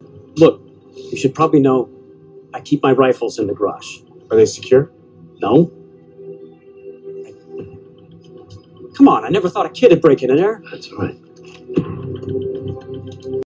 Look, you should probably know I keep my rifles in the garage. Are they secure? No? Come on, I never thought a kid would break in there. That's all right.